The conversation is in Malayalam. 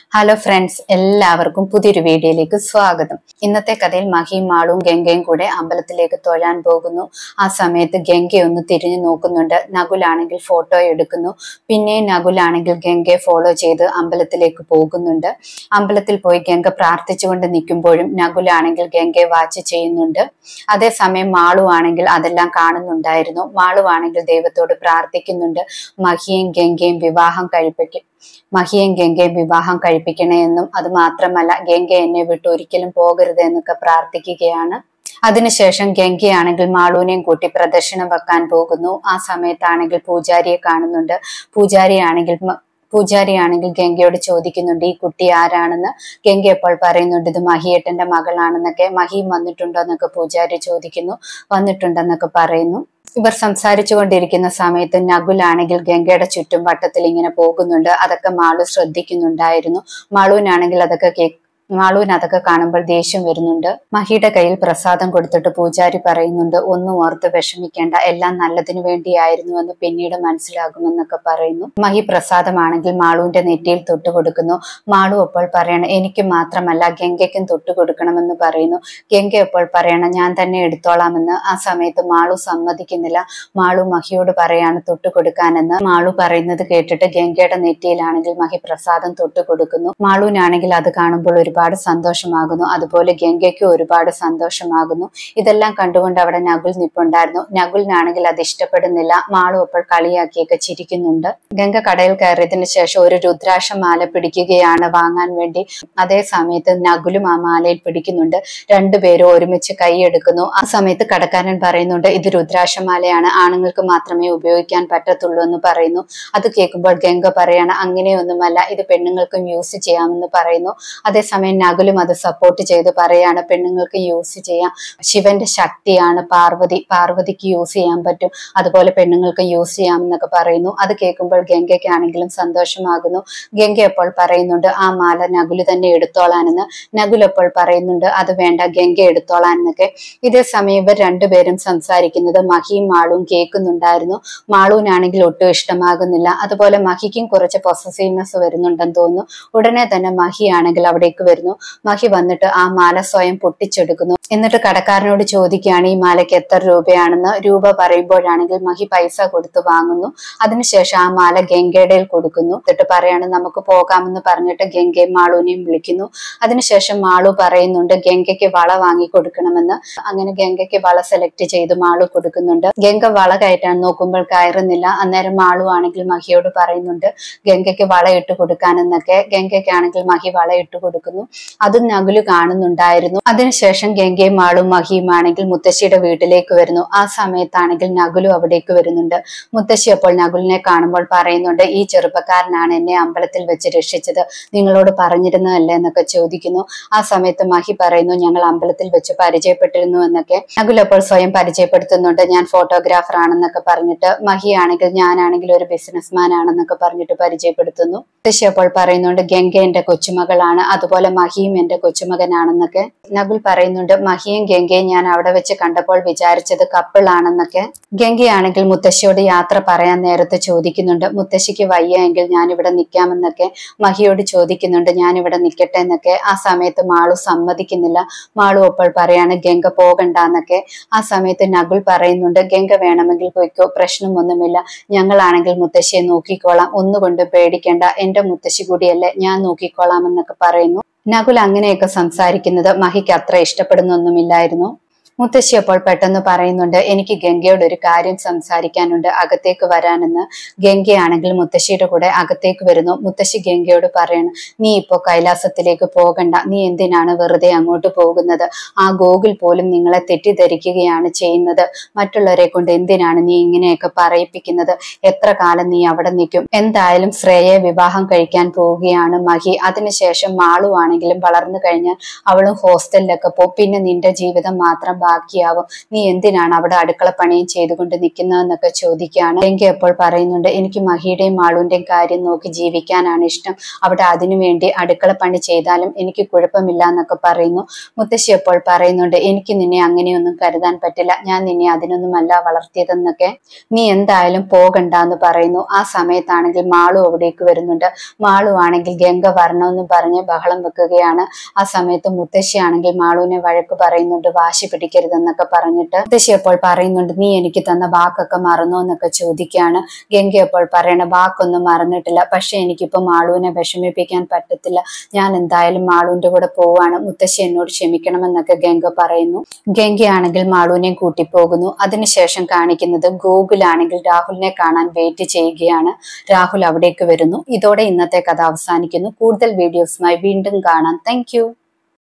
ഹലോ ഫ്രണ്ട്സ്, എല്ലാവർക്കും പുതിയൊരു വീഡിയോയിലേക്ക് സ്വാഗതം. ഇന്നത്തെ കഥയിൽ മഹിയും മാളും ഗംഗയും കൂടെ അമ്പലത്തിലേക്ക് തൊഴാൻ പോകുന്നു. ആ സമയത്ത് ഗംഗയൊന്ന് തിരിഞ്ഞു നോക്കുന്നുണ്ട്. നകുലാണെങ്കിൽ ഫോട്ടോ എടുക്കുന്നു. പിന്നെ നകുലാണെങ്കിൽ ഗംഗയെ ഫോളോ ചെയ്ത് അമ്പലത്തിലേക്ക് പോകുന്നുണ്ട്. അമ്പലത്തിൽ പോയി ഗംഗ പ്രാർത്ഥിച്ചുകൊണ്ട് നിൽക്കുമ്പോഴും നകുലാണെങ്കിൽ ഗംഗയെ വാച്ച് ചെയ്യുന്നുണ്ട്. അതേസമയം മാളു ആണെങ്കിൽ അതെല്ലാം കാണുന്നുണ്ടായിരുന്നു. മാളു ആണെങ്കിൽ ദൈവത്തോട് പ്രാർത്ഥിക്കുന്നുണ്ട്. മഹിയും ഗംഗയും വിവാഹം കഴിപ്പിക്കണേ എന്നും അത് മാത്രമല്ല ഗംഗ എന്നെ വിട്ട് ഒരിക്കലും പോകരുത് എന്നൊക്കെ പ്രാർത്ഥിക്കുകയാണ്. അതിനുശേഷം ഗംഗയാണെങ്കിൽ മാളുവിനെയും കൂട്ടി പ്രദക്ഷിണം വെക്കാൻ പോകുന്നു. ആ സമയത്താണെങ്കിൽ പൂജാരിയെ കാണുന്നുണ്ട്. പൂജാരിയാണെങ്കിൽ ഗംഗയോട് ചോദിക്കുന്നുണ്ട്, ഈ കുട്ടി ആരാണെന്ന്. ഗംഗ എപ്പോൾ പറയുന്നുണ്ട്, ഇത് മഹിയേട്ടന്റെ മകളാണെന്നൊക്കെ. മഹിയും വന്നിട്ടുണ്ടോ എന്നൊക്കെ പൂജാരി ചോദിക്കുന്നു. വന്നിട്ടുണ്ടെന്നൊക്കെ പറയുന്നു. ഇവർ സംസാരിച്ചു കൊണ്ടിരിക്കുന്ന സമയത്ത് നകുലാണെങ്കിൽ ഗംഗയുടെ ചുറ്റും വട്ടത്തിൽ ഇങ്ങനെ പോകുന്നുണ്ട്. അതൊക്കെ മാളു ശ്രദ്ധിക്കുന്നുണ്ടായിരുന്നു. മാളുവിന് അതൊക്കെ കാണുമ്പോൾ ദേഷ്യം വരുന്നുണ്ട്. മഹിയുടെ കയ്യിൽ പ്രസാദം കൊടുത്തിട്ട് പൂജാരി പറയുന്നുണ്ട്, ഒന്നും ഓർത്ത് വിഷമിക്കേണ്ട, എല്ലാം നല്ലതിനു വേണ്ടിയായിരുന്നു എന്ന് പിന്നീട് മനസ്സിലാകുമെന്നൊക്കെ പറയുന്നു. മഹി പ്രസാദമാണെങ്കിൽ മാളുവിന്റെ നെറ്റിയിൽ തൊട്ടു കൊടുക്കുന്നു. മാളു അപ്പോൾ പറയണം, എനിക്ക് മാത്രമല്ല ഗംഗയ്ക്കും തൊട്ടു കൊടുക്കണമെന്ന് പറയുന്നു. ഗംഗ അപ്പോൾ പറയണം, ഞാൻ തന്നെ എടുത്തോളാമെന്ന്. ആ സമയത്ത് മാളു സമ്മതിക്കുന്നില്ല. മാളു മഹിയോട് പറയാണ് തൊട്ടു കൊടുക്കാനെന്ന്. മാളു പറയുന്നത് കേട്ടിട്ട് ഗംഗയുടെ നെറ്റിയിലാണെങ്കിൽ മഹി പ്രസാദം തൊട്ടു കൊടുക്കുന്നു. മാളുവിനാണെങ്കിൽ അത് കാണുമ്പോൾ ഒരുപാട് സന്തോഷമാകുന്നു. അതുപോലെ ഗംഗയ്ക്കും ഒരുപാട് സന്തോഷമാകുന്നു. ഇതെല്ലാം കണ്ടുകൊണ്ട് അവിടെ നകുൽ നിപ്പുണ്ടായിരുന്നു. നകുലിനാണെങ്കിൽ അത് ഇഷ്ടപ്പെടുന്നില്ല. മാളു അപ്പോൾ കളിയാക്കിയൊക്കെ ചിരിക്കുന്നുണ്ട്. ഗംഗ കടയിൽ കയറിയതിനു ശേഷം ഒരു രുദ്രാക്ഷ മാല പിടിക്കുകയാണ് വാങ്ങാൻ വേണ്ടി. അതേ സമയത്ത് നകുലും ആ മാലയിൽ പിടിക്കുന്നുണ്ട്. രണ്ടുപേരും ഒരുമിച്ച് കൈയെടുക്കുന്നു. ആ സമയത്ത് കടക്കാരൻ പറയുന്നുണ്ട്, ഇത് രുദ്രാക്ഷമാലയാണ്, ആണുങ്ങൾക്ക് മാത്രമേ ഉപയോഗിക്കാൻ പറ്റത്തുള്ളൂ എന്ന് പറയുന്നു. അത് കേൾക്കുമ്പോൾ ഗംഗ പറയാണ്, അങ്ങനെയൊന്നുമല്ല, ഇത് പെണ്ണുങ്ങൾക്കും യൂസ് ചെയ്യാമെന്ന് പറയുന്നു. അതേസമയം നകുലും അത് സപ്പോർട്ട് ചെയ്ത് പറയാണ്, പെണ്ണുങ്ങൾക്ക് യൂസ് ചെയ്യാം, ശിവന്റെ ശക്തിയാണ് പാർവതിക്ക് യൂസ് ചെയ്യാൻ പറ്റും, അതുപോലെ പെണ്ണുങ്ങൾക്ക് യൂസ് ചെയ്യാമെന്നൊക്കെ പറയുന്നു. അത് കേൾക്കുമ്പോൾ ഗംഗയ്ക്കാണെങ്കിലും സന്തോഷമാകുന്നു. ഗംഗ എപ്പോൾ പറയുന്നുണ്ട്, ആ മാല നകുല് തന്നെ എടുത്തോളാനെന്ന്. നകുൽ എപ്പോൾ പറയുന്നുണ്ട്, അത് വേണ്ട, ഗംഗ എടുത്തോളാനെന്നൊക്കെ. ഇതേ സമയം ഇവർ രണ്ടുപേരും സംസാരിക്കുന്നത് മഹിയും മാളുവും കേൾക്കുന്നുണ്ടായിരുന്നു. മാളുവിനാണെങ്കിൽ ഒട്ടും ഇഷ്ടമാകുന്നില്ല. അതുപോലെ മഹിക്കും കുറച്ച് പൊസസീവ്നെസ് വരുന്നുണ്ടെന്ന് തോന്നുന്നു. ഉടനെ തന്നെ മഹി ആണെങ്കിൽ അവിടേക്ക് വരുന്നു. മഹി വന്നിട്ട് ആ മാല സ്വയം പൊട്ടിച്ചെടുക്കുന്നു. എന്നിട്ട് കടക്കാരനോട് ചോദിക്കുകയാണ്, ഈ മാലയ്ക്ക് എത്ര രൂപയാണെന്ന്. രൂപ പറയുമ്പോഴാണെങ്കിൽ മഹി പൈസ കൊടുത്ത് വാങ്ങുന്നു. അതിനുശേഷം ആ മാല ഗംഗയുടെ കൊടുക്കുന്നു. എന്നിട്ട് പറയാണ്, നമുക്ക് പോകാമെന്ന് പറഞ്ഞിട്ട് ഗംഗയും മാളുവിനെയും വിളിക്കുന്നു. അതിനുശേഷം മാളു പറയുന്നുണ്ട്, ഗംഗയ്ക്ക് വള വാങ്ങി കൊടുക്കണമെന്ന്. അങ്ങനെ ഗംഗയ്ക്ക് വള സെലക്ട് ചെയ്ത് മാളു കൊടുക്കുന്നുണ്ട്. ഗംഗ വള കയറ്റാൻ നോക്കുമ്പോൾ കയറുന്നില്ല. അന്നേരം മാളു ആണെങ്കിൽ മഹിയോട് പറയുന്നുണ്ട്, ഗംഗയ്ക്ക് വള ഇട്ട് കൊടുക്കാനെന്നൊക്കെ. ഗംഗയ്ക്കാണെങ്കിൽ മഹി വള ഇട്ട് കൊടുക്കുന്നു. അതും നകുല് കാണുന്നുണ്ടായിരുന്നു. അതിനുശേഷം ഗംഗയും മാളും മഹിയും ആണെങ്കിൽ മുത്തശ്ശിയുടെ വീട്ടിലേക്ക് വരുന്നു. ആ സമയത്താണെങ്കിൽ നകുലും അവിടേക്ക് വരുന്നുണ്ട്. മുത്തശ്ശി അപ്പോൾ നകുലിനെ കാണുമ്പോൾ പറയുന്നുണ്ട്, ഈ ചെറുപ്പക്കാരനാണ് എന്നെ അമ്പലത്തിൽ വെച്ച് രക്ഷിച്ചത്, നിങ്ങളോട് പറഞ്ഞിരുന്നതല്ലേ എന്നൊക്കെ ചോദിക്കുന്നു. ആ സമയത്ത് മഹി പറയുന്നു, ഞങ്ങൾ അമ്പലത്തിൽ വെച്ച് പരിചയപ്പെട്ടിരുന്നു എന്നൊക്കെ. നകുൽ അപ്പോൾ സ്വയം പരിചയപ്പെടുത്തുന്നുണ്ട്, ഞാൻ ഫോട്ടോഗ്രാഫർ ആണെന്നൊക്കെ പറഞ്ഞിട്ട്. മഹി ആണെങ്കിൽ ഞാനാണെങ്കിൽ ഒരു ബിസിനസ്മാൻ ആണെന്നൊക്കെ പറഞ്ഞിട്ട് പരിചയപ്പെടുത്തുന്നു. മുത്തശ്ശി അപ്പോൾ പറയുന്നുണ്ട്, ഗംഗ എന്റെ കൊച്ചുമകളാണ്, അതുപോലെ മഹിയും എന്റെ കൊച്ചുമകനാണെന്നൊക്കെ. നകുൽ പറയുന്നുണ്ട്, മഹിയും ഗംഗയും ഞാൻ അവിടെ വെച്ച് കണ്ടപ്പോൾ വിചാരിച്ചത് കപ്പിൾ ആണെന്നൊക്കെ. ഗംഗയാണെങ്കിൽ മുത്തശ്ശിയോട് യാത്ര പറയാൻ നേരത്തെ ചോദിക്കുന്നുണ്ട്, മുത്തശ്ശിക്ക് വയ്യ എങ്കിൽ ഞാൻ ഇവിടെ നിൽക്കാമെന്നൊക്കെ. മഹിയോട് ചോദിക്കുന്നുണ്ട്, ഞാൻ ഇവിടെ നിൽക്കട്ടെ എന്നൊക്കെ. ആ സമയത്ത് മാളു സമ്മതിക്കുന്നില്ല. മാളു അപ്പോൾ പറയാണ്, ഗംഗ പോകണ്ടെന്നൊക്കെ. ആ സമയത്ത് നകുൽ പറയുന്നുണ്ട്, ഗംഗ വേണമെങ്കിൽ പോയിക്കോ, പ്രശ്നമൊന്നുമില്ല, ഞങ്ങളാണെങ്കിൽ മുത്തശ്ശിയെ നോക്കിക്കോളാം, ഒന്നുകൊണ്ട് പേടിക്കേണ്ട, എന്റെ മുത്തശ്ശി കൂടിയല്ലേ, ഞാൻ നോക്കിക്കോളാം എന്നൊക്കെ പറയുന്നു. നകുൽ അങ്ങനെയൊക്കെ സംസാരിക്കുന്നത് മഹിക്ക് അത്ര ഇഷ്ടപ്പെടുന്നൊന്നുമില്ലായിരുന്നു. മുത്തശ്ശി അപ്പോൾ പെട്ടെന്ന് പറയുന്നുണ്ട്, എനിക്ക് ഗംഗയോട് ഒരു കാര്യം സംസാരിക്കാനുണ്ട്, അകത്തേക്ക് വരാനെന്ന്. ഗംഗയാണെങ്കിൽ മുത്തശ്ശിയുടെ കൂടെ അകത്തേക്ക് വരുന്നു. മുത്തശ്ശി ഗംഗയോട് പറയണം, നീ ഇപ്പോ കൈലാസത്തിലേക്ക് പോകണ്ട, നീ എന്തിനാണ് വെറുതെ അങ്ങോട്ട് പോകുന്നത്, ആ ഗോകുൽ പോലും നിങ്ങളെ തെറ്റിദ്ധരിക്കുകയാണ് ചെയ്യുന്നത്, മറ്റുള്ളവരെ കൊണ്ട് എന്തിനാണ് നീ ഇങ്ങനെയൊക്കെ പറയിപ്പിക്കുന്നത്, എത്ര കാലം നീ അവിടെ നിൽക്കും, എന്തായാലും ശ്രേയയെ വിവാഹം കഴിക്കാൻ പോവുകയാണ് മഹി. അതിനുശേഷം മാളു ആണെങ്കിലും വളർന്നു കഴിഞ്ഞാൽ അവളും ഹോസ്റ്റലിലൊക്കെ പോകും, പിന്നെ നിന്റെ ജീവിതം മാത്രം ബാക്കിയാവും. നീ എന്തിനാണ് അവിടെ അടുക്കള പണിയും ചെയ്തുകൊണ്ട് നിൽക്കുന്നതെന്നൊക്കെ ചോദിക്കുകയാണ്. ഗംഗ അപ്പോൾ പറയുന്നുണ്ട്, എനിക്ക് മഹിയുടെയും മാളുവിന്റെയും കാര്യം നോക്കി ജീവിക്കാനാണ് ഇഷ്ടം. അവിടെ അതിനുവേണ്ടി അടുക്കള പണി ചെയ്താലും എനിക്ക് കുഴപ്പമില്ല എന്നൊക്കെ പറയുന്നു. മുത്തശ്ശി അപ്പോൾ പറയുന്നുണ്ട്, എനിക്ക് നിന്നെ അങ്ങനെയൊന്നും കരുതാൻ പറ്റില്ല. ഞാൻ നിന്നെ അതിനൊന്നുമല്ല വളർത്തിയതെന്നൊക്കെ. നീ എന്തായാലും പോകണ്ട എന്ന് പറയുന്നു. ആ സമയത്താണെങ്കിൽ മാളു അവിടേക്ക് വരുന്നുണ്ട്. മാളു ആണെങ്കിൽ ഗംഗ വരണമെന്ന് പറഞ്ഞ് ബഹളം വെക്കുകയാണ്. ആ സമയത്ത് മുത്തശ്ശിയാണെങ്കിൽ മാളുവിനെ വഴക്ക് പറയുന്നുണ്ട്, വാശി പിടിക്കരുതെന്നൊക്കെ പറഞ്ഞിട്ട്. മുത്തശ്ശി അപ്പോൾ പറയുന്നുണ്ട്, നീ എനിക്ക് തന്ന വാക്കൊക്കെ മറന്നോ എന്നൊക്കെ ചോദിക്കുകയാണ്. ഗംഗ അപ്പോൾ പറയണ, വാക്കൊന്നും മറന്നിട്ടില്ല, പക്ഷെ എനിക്കിപ്പോ മാളുവിനെ വിഷമിപ്പിക്കാൻ പറ്റത്തില്ല. ഞാൻ എന്തായാലും മാളുവിന്റെ കൂടെ പോവാണ്. മുത്തശ്ശി എന്നോട് ക്ഷമിക്കണമെന്നൊക്കെ ഗംഗ പറയുന്നു. ഗംഗയാണെങ്കിൽ മാളുവിനെയും കൂട്ടിപ്പോകുന്നു. അതിനുശേഷം കാണിക്കുന്നത് ഗോകുലാണെങ്കിൽ രാഹുലിനെ കാണാൻ വെയിറ്റ് ചെയ്യുകയാണ്. രാഹുൽ അവിടേക്ക് വരുന്നു. ഇതോടെ ഇന്നത്തെ കഥ അവസാനിക്കുന്നു. കൂടുതൽ വീഡിയോസുമായി വീണ്ടും കാണാം. താങ്ക്